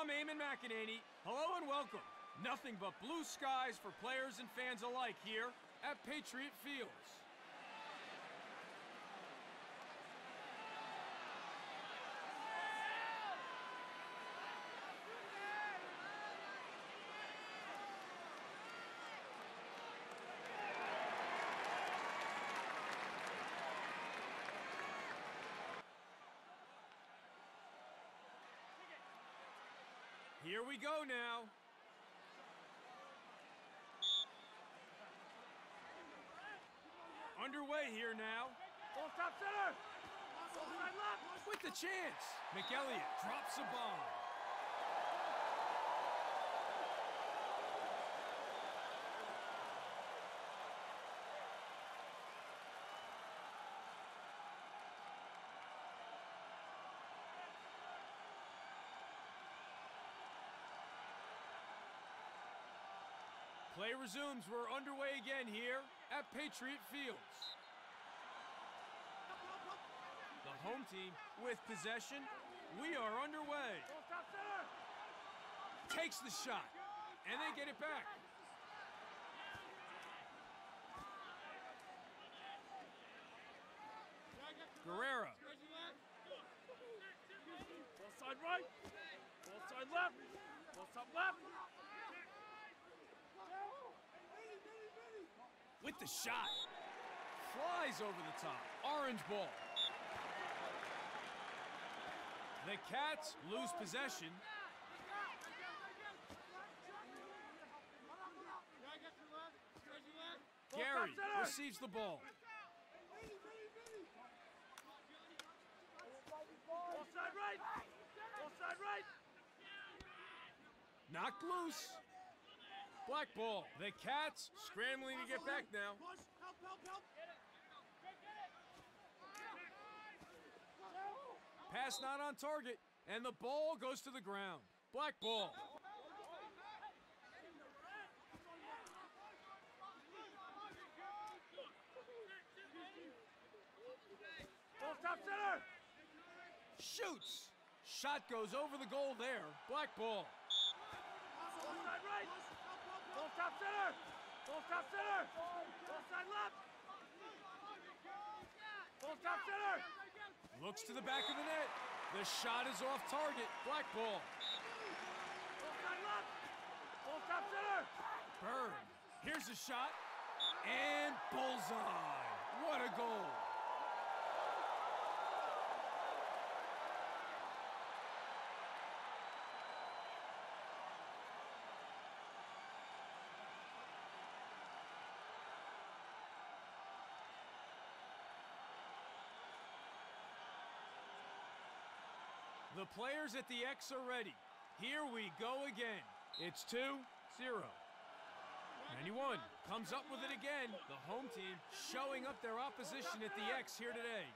I'm Eamon McEnany. Hello and welcome. Nothing but blue skies for players and fans alike here at Patriot Fields. Here we go now. Underway here now. Ball top center. Ball side left. With the chance. McElliott drops a bomb. Play resumes. We're underway again here at Patriot Fields. The home team with possession. We are underway. Takes the shot, and they get it back. Guerrero. Ball side right. Ball side left. Ball side left. With the shot. Flies over the top. Orange ball. The Cats lose possession. Gary receives the ball. Ball side right. Ball side right. Knocked loose. Black ball. The Cats scrambling to get back now. Pass not on target, and the ball goes to the ground. Black ball. Ball top center. Shoots. Shot goes over the goal there. Black ball. Ball side right. Ball top center. Ball top center. Ball side left. Ball top center. Looks to the back of the net. The shot is off target. Black ball. Ball side left. Ball top center. Bird. Here's a shot. And bullseye. What a goal. The players at the X are ready. Here we go again. It's 2-0. 91 comes up with it again. The home team showing up their opposition at the X here today.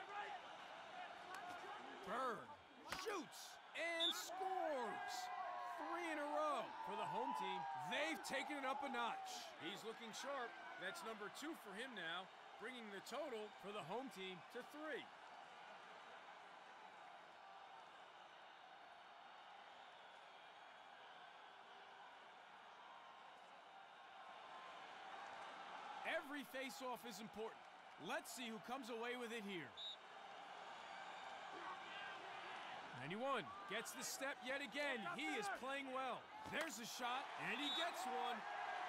Bird shoots and scores. 3 in a row for the home team. They've taken it up a notch. He's looking sharp. That's number 2 for him now, bringing the total for the home team to 3. Every face-off is important. Let's see who comes away with it here. 91 gets the step yet again. He is playing well. There's a shot, and he gets one.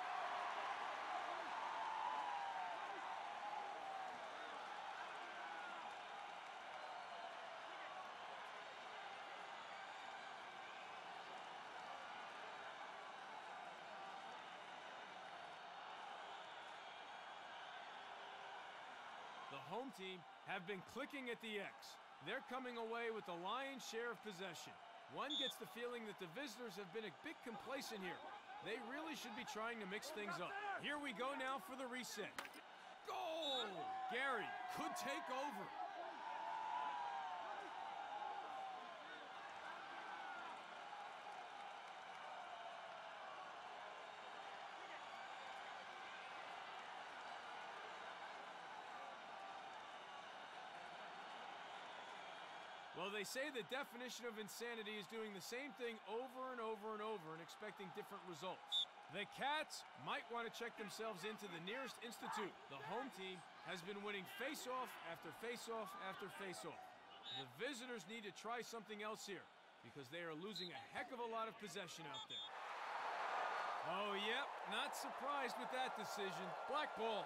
The home team have been clicking at the X. They're coming away with the lion's share of possession. One gets the feeling that the visitors have been a bit complacent here. They really should be trying to mix things up. Here we go now for the reset. Goal! Gary could take over. Well, they say the definition of insanity is doing the same thing over and over and over and expecting different results. The Cats might want to check themselves into the nearest institute. The home team has been winning face-off after face-off after face-off. The visitors need to try something else here because they are losing a heck of a lot of possession out there. Oh, yep, not surprised with that decision. Black ball.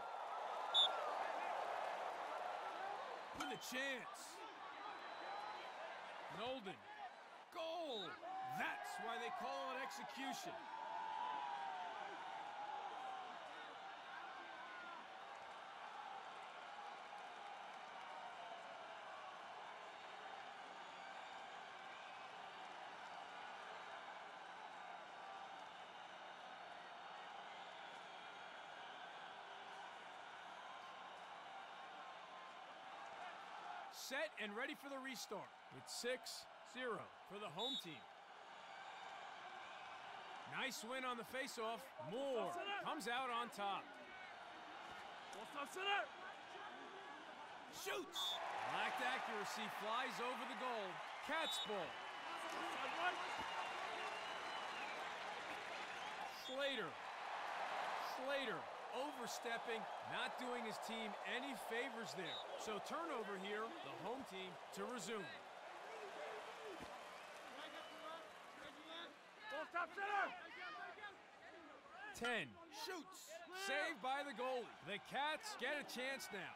With a chance. Nolden. Goal! That's why they call it execution. Set and ready for the restart. It's 6-0 for the home team. Nice win on the face-off. Moore comes out on top. Shoots. Lacked accuracy, flies over the goal. Cats ball. Slater overstepping, not doing his team any favors there. So turnover here, the home team to resume. Top center! 10, shoots, saved by the goalie. The Cats get a chance now.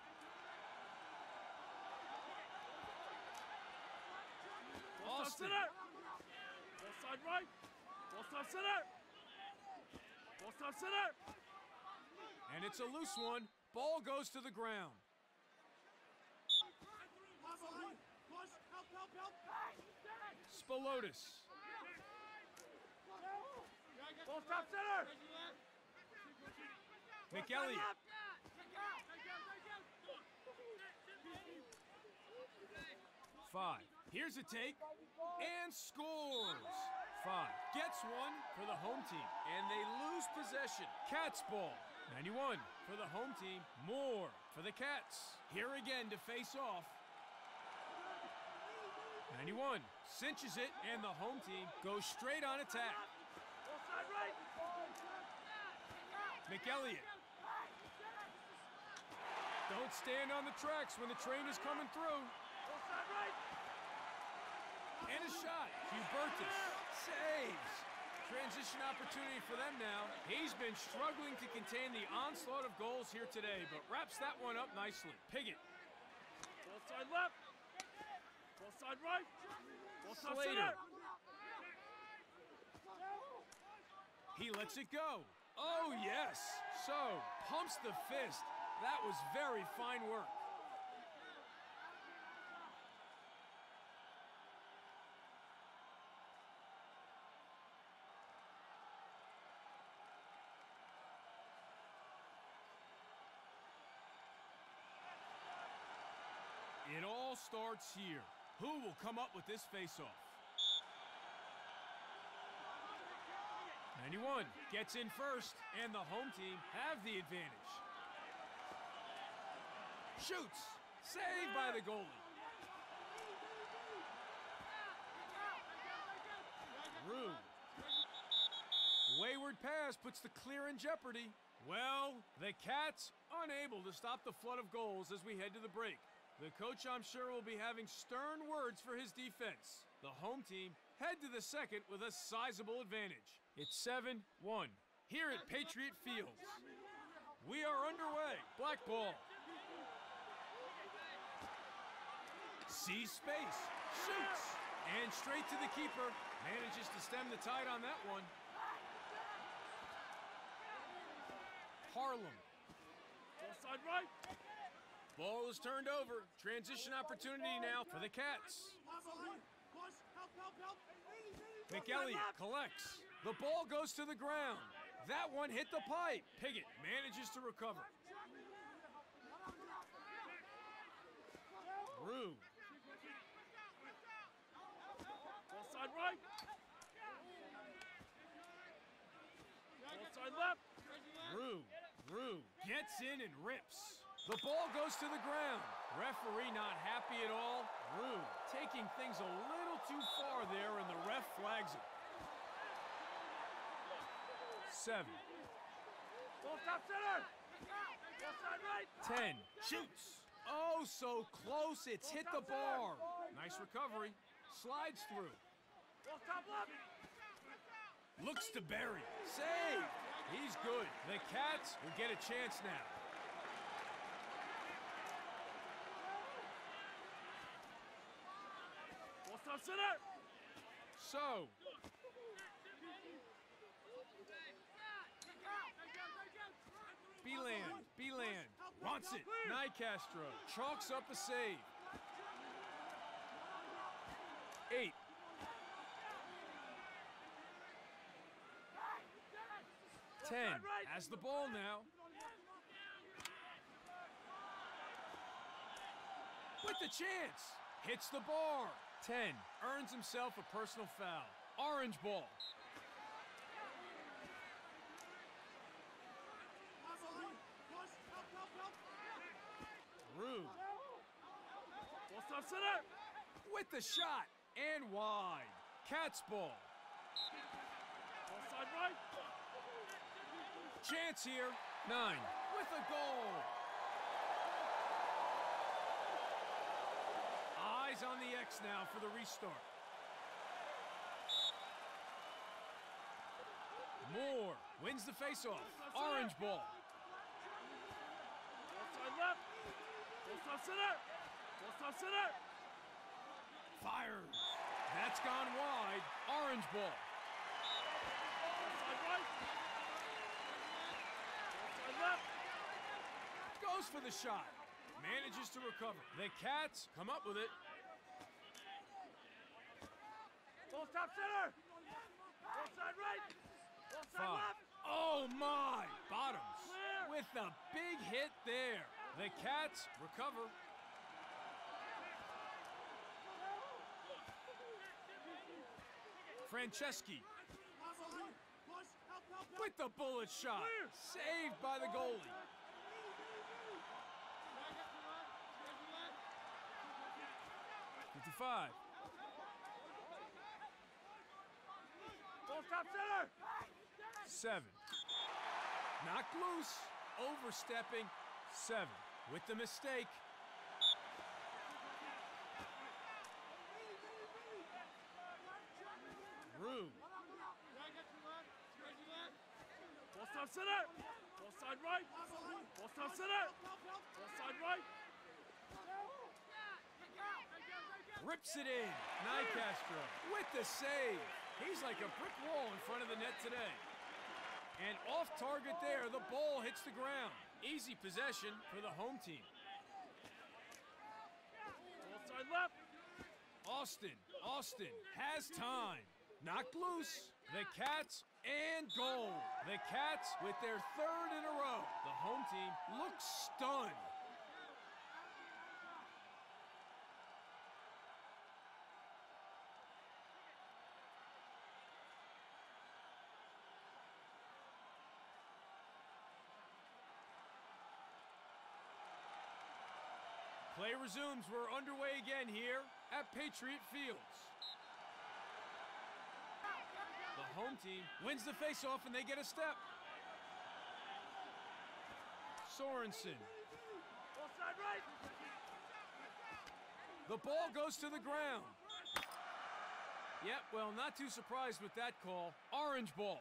Austin. Ball side right. Ball side center. Ball side center. And it's a loose one. Ball goes to the ground. Spolotis. Ball top center. McElliott. Five. Here's a take. And scores. 5. Gets one for the home team. And they lose possession. Cats ball. 91 for the home team. Moore for the Cats. Here again to face off. 91 cinches it, and the home team goes straight on attack. McElliott. Don't stand on the tracks when the train is coming through. And a shot. Hubertus saves. Transition opportunity for them now. He's been struggling to contain the onslaught of goals here today, but wraps that one up nicely. Piggott. Ball side left. Ball side right. Ball side Slater. center. He lets it go. Oh, yes. So, pumps the fist. That was very fine work. It all starts here. Who will come up with this face-off? 91 gets in first, and the home team have the advantage. Shoots. Saved by the goalie. Rue. Wayward pass puts the clear in jeopardy. Well, the Cats unable to stop the flood of goals as we head to the break. The coach, I'm sure, will be having stern words for his defense. The home team head to the second with a sizable advantage. It's 7-1 here at Patriot Field. We are underway. Black ball. Sees space. Shoots. And straight to the keeper. Manages to stem the tide on that one. Harlem. Ball side right. Ball is turned over. Transition opportunity now for the Cats. McElliott collects. The ball goes to the ground. That one hit the pipe. Piggott manages to recover. Rue. Ball side right. Ball side left. Rue gets in and rips. The ball goes to the ground. Referee not happy at all. Rue taking things a little too far there, and the ref flags it. 7. Ball top center. Ball side right. 10. Shoots. Oh, so close. It's hit the bar. Nice recovery. Slides through. Ball top left. Looks to bury. Save. He's good. The Cats will get a chance now. Ball top center. So, Beeland, wants it. Nicastro chalks up a save. 8. 10 has the ball now. With the chance, hits the bar. 10 earns himself a personal foul. Orange ball. Rue. Ball top center. With the shot and wide. Cats ball. Ball side right. Chance here. 9 with a goal. Eyes on the X now for the restart. Moore wins the faceoff. Orange ball. Ball side left. Ball top center. Ball top center. Fires. That's gone wide. Orange ball. Ball side right. Ball side left. Goes for the shot. Manages to recover. The Cats come up with it. Ball top center. Ball side right. Ball side 5. left. Oh my! Bottoms Clear. with a big hit there. The Cats recover. Franceschi with the bullet shot. Saved by the goalie. 55. Ball top center. 7. Knocked loose. Overstepping. 7 with the mistake. Rue. Ball top center. Ball side right. Ball top center. Ball side right. Rips it in. Nicastro with the save. He's like a brick wall in front of the net today. And off target there, the ball hits the ground. Easy possession for the home team. Ball side left. Austin has time. Knocked loose. The Cats and goal. The Cats with their 3rd in a row. The home team looks stunned. Play resumes. We're underway again here at Patriot Fields. The home team wins the faceoff and they get a step. Sorensen. Ball side right. The ball goes to the ground. Yep, well, not too surprised with that call. Orange ball.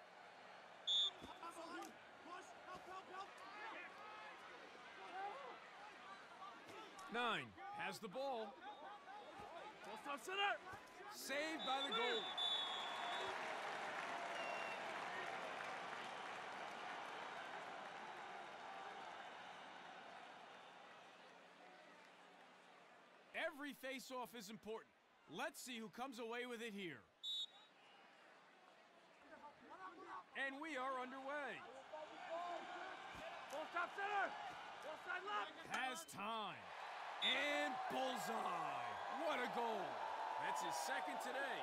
9 has the ball. Ball top center. Saved by the goal. Every face-off is important. Let's see who comes away with it here. And we are underway. Ball top center. Ball side left. Has time. And bullseye. What a goal. That's his 2nd today.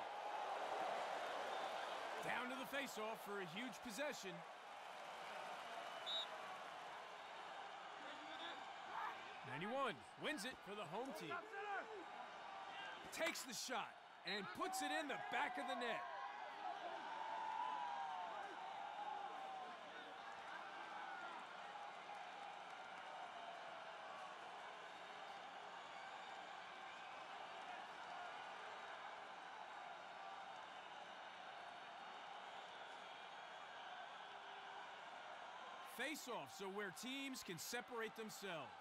Down to the face-off for a huge possession. '91 wins it for the home team. Top center. Takes the shot and puts it in the back of the net. Face-offs are where teams can separate themselves.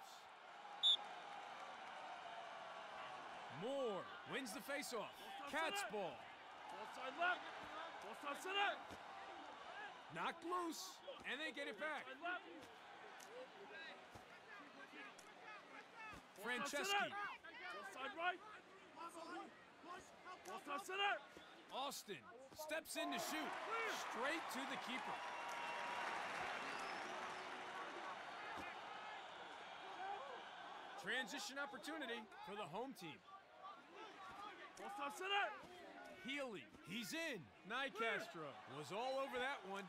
Moore wins the face-off. Cat's ball. Ball side left. Ball side center. Knocked loose, and they get it back. Side left. Franceschi. Ball side right. Ball side center. Austin steps in to shoot. Straight to the keeper. Transition opportunity for the home team. Ball side center. Healy, he's in. Nicastro was all over that one.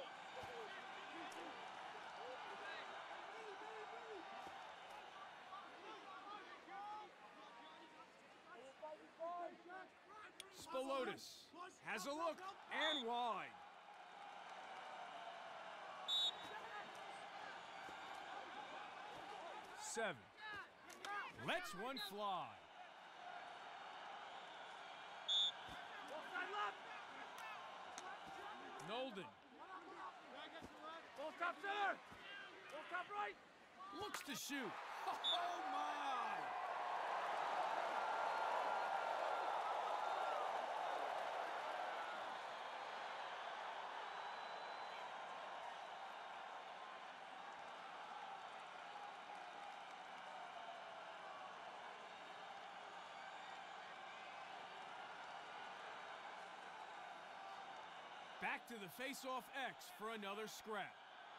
Spolotis has a look and wide. Seven. Lets one fly. Ball side left. Nolden Ball top center. Ball top right. looks to shoot. Oh my! Back to the face-off X for another scrap.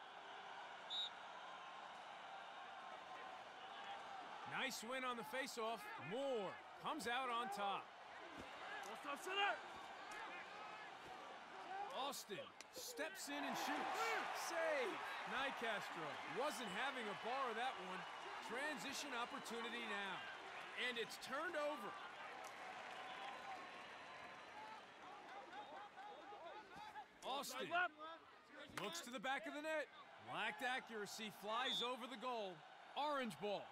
Nice win on the face-off. Moore comes out on top. Ball top center. Austin steps in and shoots. Save. Nicastro wasn't having a bar of that one. Transition opportunity now. And it's turned over. Austin looks to the back of the net. Lacked accuracy, flies over the goal. Orange ball.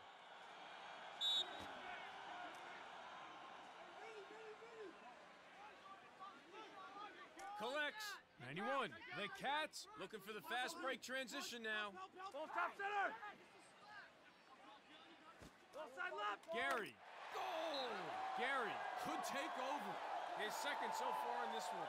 Collects. 91. The Cats looking for the fast break transition now. Ball top center. Ball side left. Gary. Goal! Gary could take over. His second so far in this one.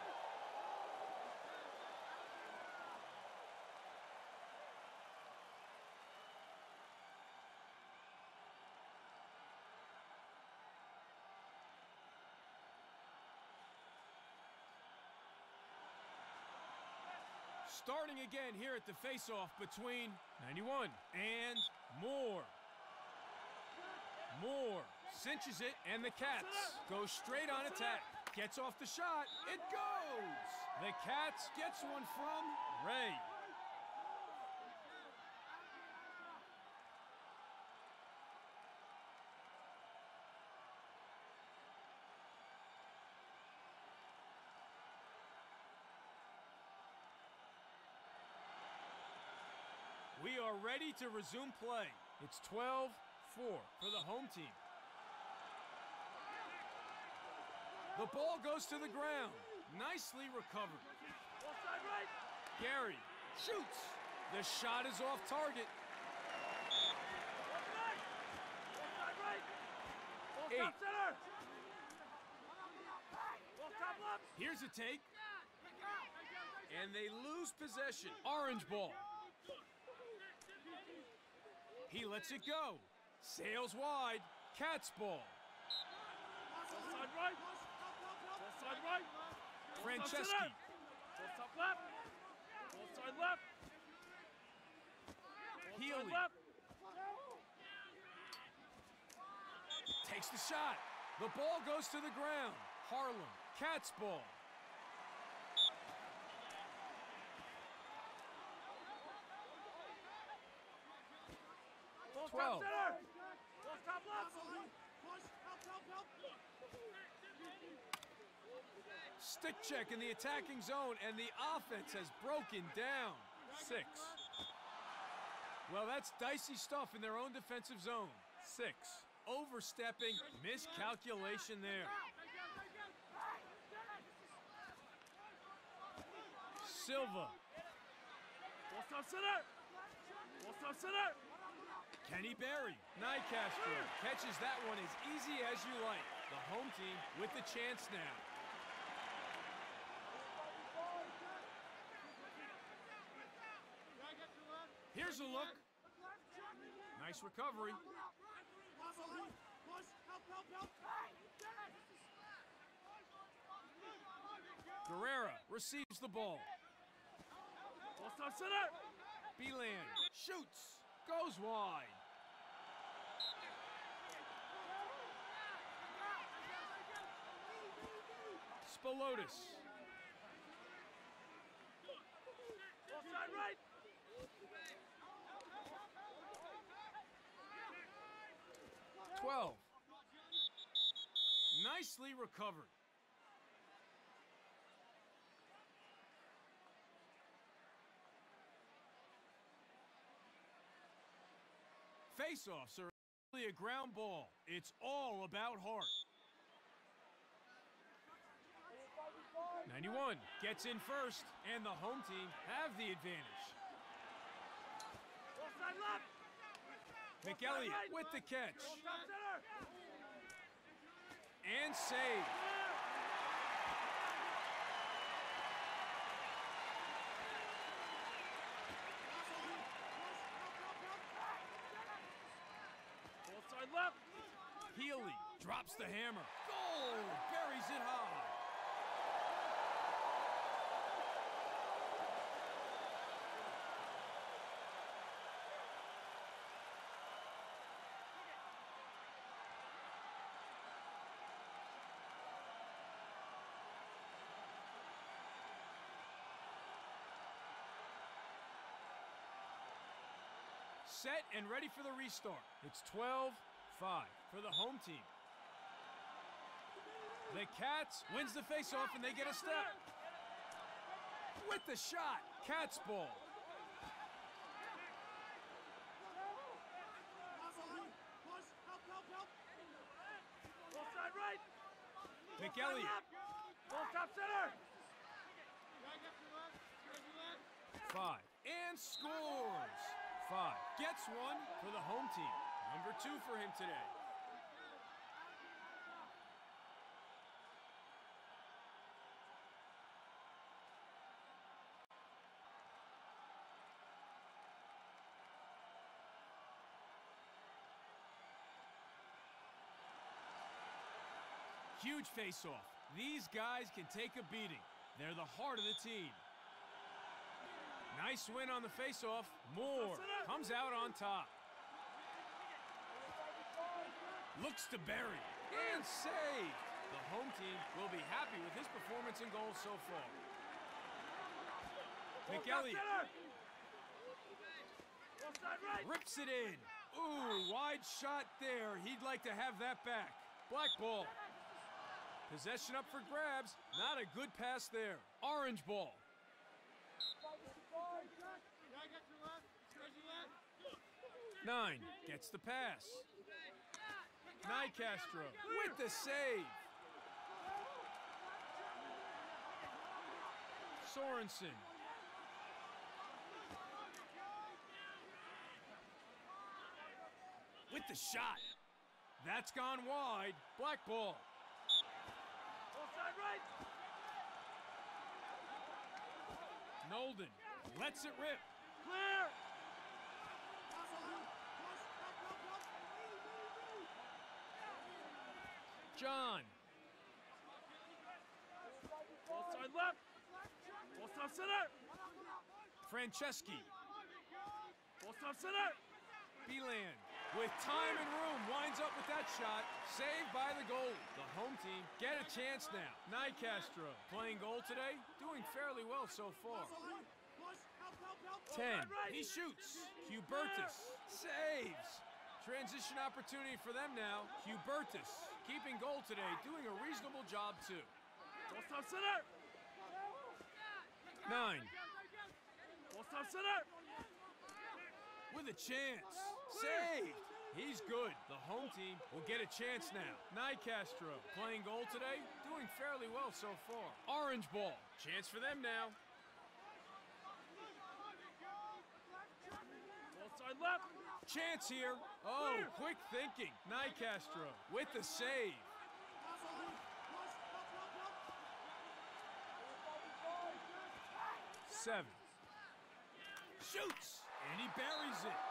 Starting again here at the face-off between 91 and Moore. Moore cinches it, and the Cats go straight on attack. Gets off the shot. It goes! The Cats gets one from Ray. We are ready to resume play. It's 12-4 for the home team. The ball goes to the ground. Nicely recovered. Ball side right. Gary shoots. The shot is off target. Ball side. Ball side right. Ball top 8. center. Ball top left. Here's a take. And they lose possession. Orange ball. He lets it go. Sails wide. Cats ball. Ball side right. Ball side right. Franceschi. Ball top left. Ball side left. Ball Healy. side left. Takes the shot. The ball goes to the ground. Harlem. Cats ball. Ball 12. top center. Ball top left. Stick check in the attacking zone, and the offense has broken down. 6. Well, that's dicey stuff in their own defensive zone. 6. Overstepping, miscalculation there. Silva. Kenny Berry. Nycastro catches that one as easy as you like. The home team with the chance now. Here's a look. Nice recovery. Guerrera receives the ball. Beeland shoots. Goes wide. Spolotis. Offside right. 12. Nicely recovered. Face-offs are really a ground ball. It's all about heart. 91 gets in first, and the home team have the advantage. Offside left. McElliott with the catch. And save. Offside left. Healy drops the hammer. Goal! Buries it high. Set and ready for the restart. It's 12-5 for the home team. The Cats wins the faceoff and they get a step. With the shot, Cats ball. Offside right. McElliott. Ball top center. 5 and scores. 5 gets one for the home team. Number 2 for him today. Huge face-off. These guys can take a beating. They're the heart of the team. Nice win on the face-off. Moore comes out on top. Looks to Berry and saved. The home team will be happy with his performance and goals so far. McElliott rips it in. Ooh, wide shot there. He'd like to have that back. Black ball. Possession up for grabs. Not a good pass there. Orange ball. 9 gets the pass. Nycastro with the save. Sorensen. With the shot. That's gone wide. Black ball. Offside right. Nolden lets it rip. Clear. John. Offside left. Offside center. Franceschi. Offside center. Beeland with time and room winds up with that shot. Saved by the goalie. The home team get a chance now. Nycastro playing goal today. Doing fairly well so far. 10. He shoots. Hubertus saves. Transition opportunity for them now. Hubertus keeping goal today, doing a reasonable job too. Ball stop center. 9. Ball stop center. With a chance. Saved. He's good. The home team will get a chance now. Nicastro playing goal today, doing fairly well so far. Orange ball. Chance for them now. Ball side left. Chance here. Oh, quick thinking. Nicastro with the save. 7. Shoots. And he buries it.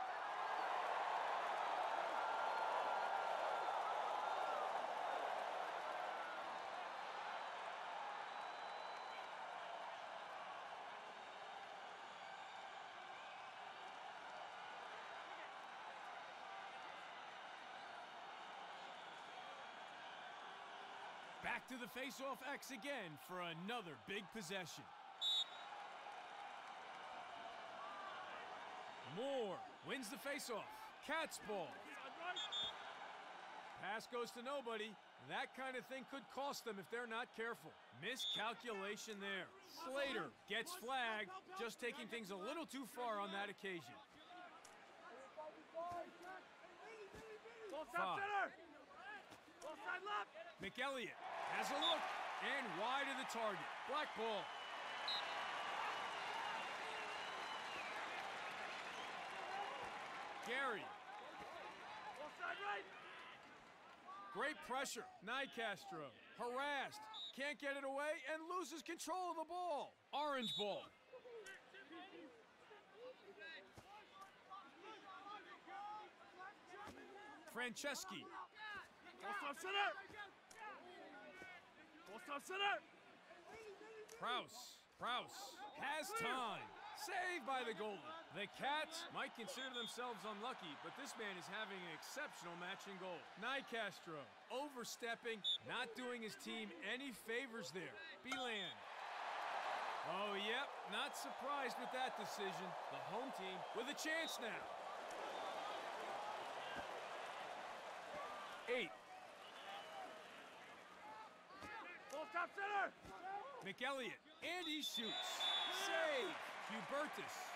Back to the face-off X again for another big possession. Moore wins the face-off. Cat's ball. Pass goes to nobody. That kind of thing could cost them if they're not careful. Miscalculation there. Slater gets flagged, just taking things a little too far on that occasion. Ball stop center. Ball side left. McElliott has a look and wide of the target. Black ball. Gary. Ball side right. Great pressure. Nicastro harassed. Can't get it away and loses control of the ball. Orange ball. Franceschi. Ball stop center. Ball stop center. Prouse has time. Saved by the goalie. The Cats might consider themselves unlucky, but this man is having an exceptional match in goal. Nicastro overstepping, not doing his team any favors there. Beland. Oh, yep, not surprised with that decision. The home team with a chance now. 8. Ball stop center. McElliott, and he shoots. Save. Hubertus